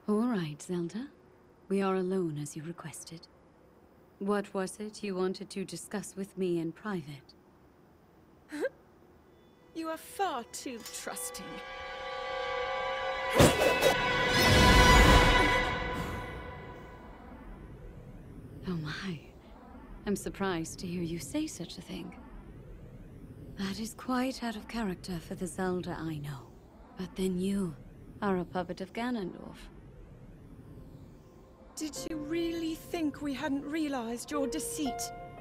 All right, Zelda. We are alone as you requested. What was it you wanted to discuss with me in private? You are far too trusting. Oh my. I'm surprised to hear you say such a thing. That is quite out of character for the Zelda I know. But then you are a puppet of Ganondorf. Did you really think we hadn't realized your deceit?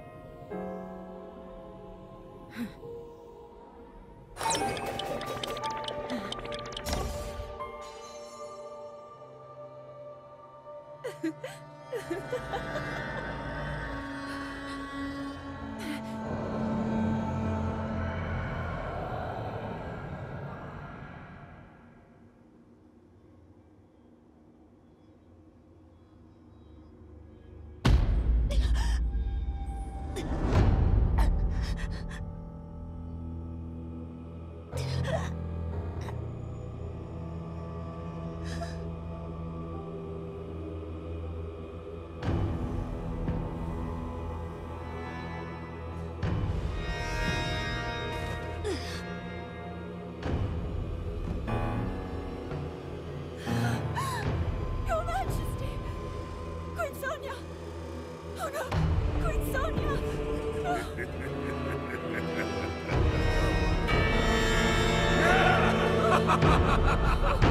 Your Majesty! Queen Sonia! Oh no! Queen Sonia! No!